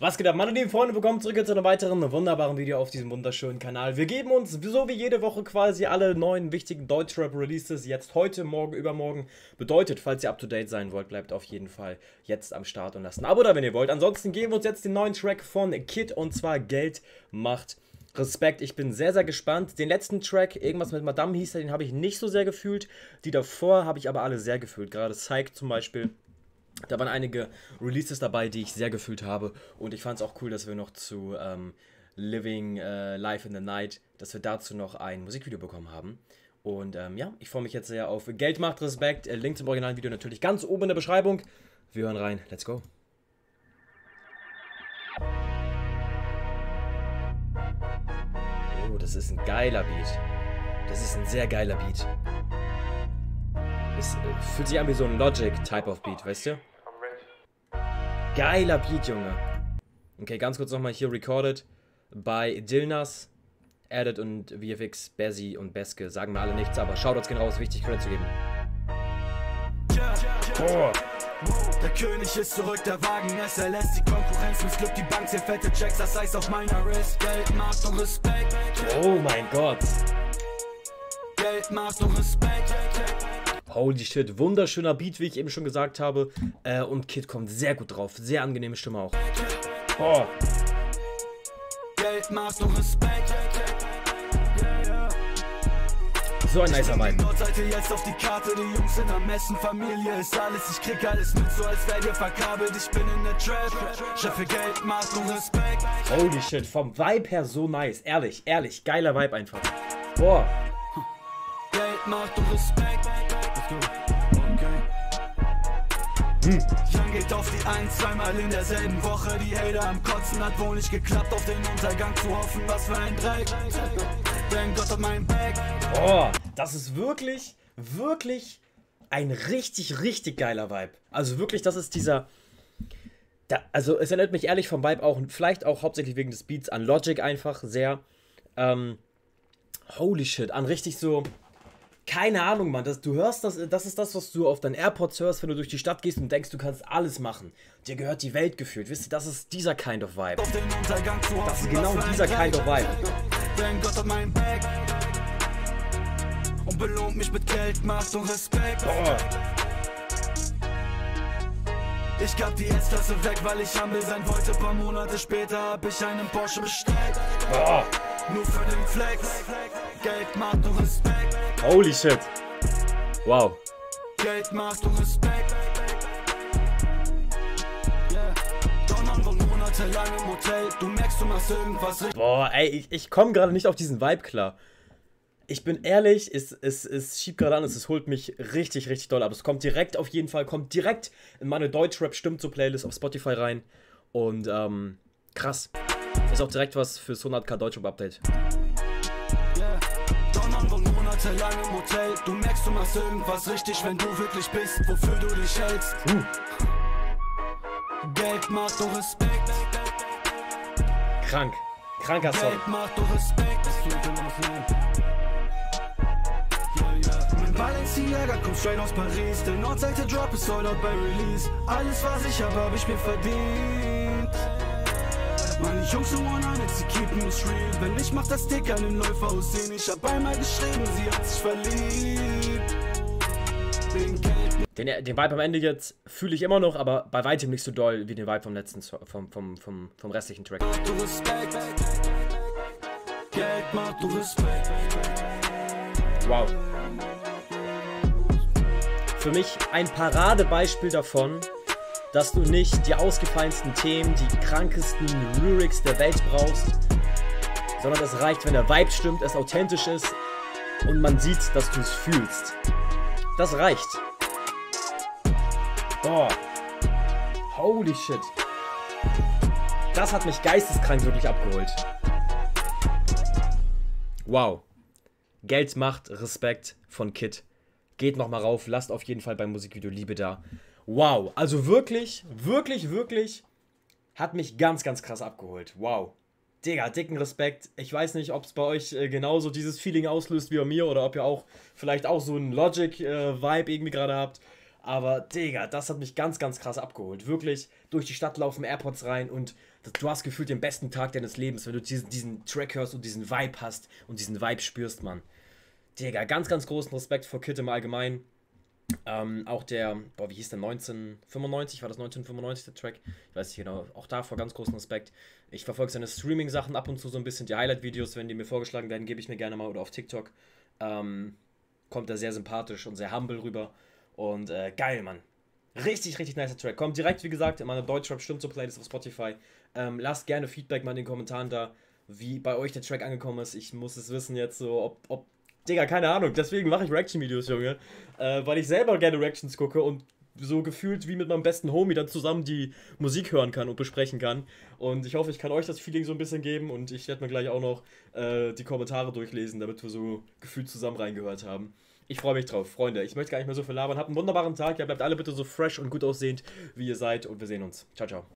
Was geht ab, meine lieben Freunde, willkommen zurück zu einem weiteren wunderbaren Video auf diesem wunderschönen Kanal. Wir geben uns, so wie jede Woche quasi, alle neuen wichtigen Deutschrap-Releases jetzt heute, morgen, übermorgen. Bedeutet, falls ihr up-to-date sein wollt, bleibt auf jeden Fall jetzt am Start und lasst ein Abo da, wenn ihr wollt. Ansonsten geben wir uns jetzt den neuen Track von Kid und zwar Geld macht Respekt. Ich bin sehr, sehr gespannt. Den letzten Track, irgendwas mit Madame hieß er, den habe ich nicht so sehr gefühlt. Die davor habe ich aber alle sehr gefühlt. Gerade Psych zum Beispiel. Da waren einige Releases dabei, die ich sehr gefühlt habe. Und ich fand es auch cool, dass wir noch zu Living Life in the Night, dass wir dazu noch ein Musikvideo bekommen haben. Und ja, ich freue mich jetzt sehr auf Geld macht Respekt. Link zum originalen Video natürlich ganz oben in der Beschreibung. Wir hören rein. Let's go. Oh, das ist ein geiler Beat. Das ist ein sehr geiler Beat. Es fühlt sich an wie so ein Logic-Type of Beat, weißt du? Geiler Beat, Junge. Okay, ganz kurz nochmal hier recorded bei Dillnas, Edit und VFX, Bezzy und Beske. Sagen mir alle nichts, aber Shoutouts gehen raus, wichtig Credit zu geben. Oh. Der König ist zurück, der Wagen SLS, die Konkurrenz misst Glück, die Bank zählt fette Checks, das Eis auf meiner Wrist. Geld, Macht und Respekt. Oh mein Gott. Geld, Macht und Respekt. Holy shit, wunderschöner Beat, wie ich eben schon gesagt habe. Und Kid kommt sehr gut drauf, sehr angenehme Stimme auch. Oh. Geld, Macht und Respekt. So ein nicer Vibe. Nordseite jetzt auf die Karte, die Jungs sind am Messen, Familie ist alles, ich krieg alles mit, so als wär dir verkabelt, ich bin in der Trap, schaffe Geld, Macht und Respekt. Holy shit, vom Vibe her so nice, ehrlich, geiler Vibe einfach. Boah. Geld, Macht und Respekt. Jan geht auf die 1, zweimal in derselben Woche, die Hater am Kotzen, hat wohl nicht geklappt, auf den Untergang zu hoffen, was für ein Dreck. Denn Gott hat mein Back. Oh, das ist wirklich ein richtig geiler Vibe. Also wirklich, das ist dieser... also es erinnert mich ehrlich vom Vibe auch, vielleicht auch hauptsächlich wegen des Beats, an Logic einfach sehr. Holy shit, an richtig so... Keine Ahnung, Mann, du hörst das ist das, was du auf deinen AirPods hörst, wenn du durch die Stadt gehst und denkst, du kannst alles machen. Dir gehört die Welt gefühlt, wisst ihr, das ist dieser Kind of Vibe. Das ist genau dieser Kind of Vibe. Denn Gott hat mein Back und belohnt mich mit Geld, Macht und Respekt. Oh. Ich gab die S-Klasse weg, weil ich humble sein wollte. Paar Monate später hab ich einen Porsche bestellt. Oh. Nur für den Flex. Geld, Macht und Respekt. Holy shit. Wow. Geld, Macht und Respekt. Yeah. Donnern und monatelang im Hotel. Du merkst, du machst irgendwas richtig. Boah, ey, ich komme gerade nicht auf diesen Vibe klar. Ich bin ehrlich, es schiebt gerade an, es holt mich richtig doll ab. Es kommt direkt auf jeden Fall, kommt direkt in meine Deutschrap-Stimmt-so-Playlist auf Spotify rein. Und, krass. Ist auch direkt was fürs 100k Deutschrap-Update. Yeah. Donnern und monatelang im Hotel. Du merkst, du machst irgendwas richtig, wenn du wirklich bist, wofür du dich hältst. Geld, Macht und Respekt. Kranker Song. Geld, Macht und Respekt. Mein Balenciaga kommt straight aus Paris. Der Nordseite Drop ist sold out bei Release. Alles was ich hab ich mir verdient. Meine Jungs so 100, sie keepen es real. Wenn ich mach das Dick einen Läufer aussehen. Ich hab einmal geschrieben, sie hat sich verliebt. Den Vibe am Ende jetzt fühle ich immer noch, aber bei weitem nicht so doll wie den Vibe vom letzten vom restlichen Track. Geld macht du Respekt. Wow. Für mich ein Paradebeispiel davon, dass du nicht die ausgefallensten Themen, die krankesten Lyrics der Welt brauchst, sondern es reicht, wenn der Vibe stimmt, es authentisch ist und man sieht, dass du es fühlst. Das reicht. Boah. Holy shit. Das hat mich geisteskrank wirklich abgeholt. Wow. Geld macht Respekt von Kid. Geht nochmal rauf, lasst auf jeden Fall beim Musikvideo Liebe da. Wow, also wirklich hat mich ganz krass abgeholt. Wow. Digga, dicken Respekt. Ich weiß nicht, ob es bei euch genauso dieses Feeling auslöst wie bei mir oder ob ihr auch vielleicht auch so einen Logic-Vibe irgendwie gerade habt. Aber, Digga, das hat mich ganz, ganz krass abgeholt. Wirklich durch die Stadt laufen, AirPods rein und du hast gefühlt den besten Tag deines Lebens, wenn du diesen Track hörst und diesen Vibe hast und diesen Vibe spürst, Mann. Digga, ganz, ganz großen Respekt vor Kid im Allgemeinen. Auch der, wie hieß der, 1995, war das 1995 der Track? Ich weiß nicht genau, auch davor ganz großen Respekt. Ich verfolge seine Streaming-Sachen ab und zu so ein bisschen, die Highlight-Videos, wenn die mir vorgeschlagen werden, gebe ich mir gerne mal oder auf TikTok. Kommt er sehr sympathisch und sehr humble rüber und geil, Mann. Richtig, richtig nicer Track. Kommt direkt, wie gesagt, in meine Deutschrap-Stimmt-Playlist auf Spotify. Lasst gerne Feedback mal in den Kommentaren da, wie bei euch der Track angekommen ist. Ich muss es wissen jetzt so, ob Digga, keine Ahnung, deswegen mache ich Reaction-Videos, Junge. Weil ich selber gerne Reactions gucke und so gefühlt wie mit meinem besten Homie dann zusammen die Musik hören kann und besprechen kann. Und ich hoffe, ich kann euch das Feeling so ein bisschen geben und ich werde mir gleich auch noch die Kommentare durchlesen, damit wir so gefühlt zusammen reingehört haben. Ich freue mich drauf, Freunde. Ich möchte gar nicht mehr so viel labern. Habt einen wunderbaren Tag. Ja, bleibt alle bitte so fresh und gut aussehend, wie ihr seid und wir sehen uns. Ciao, ciao.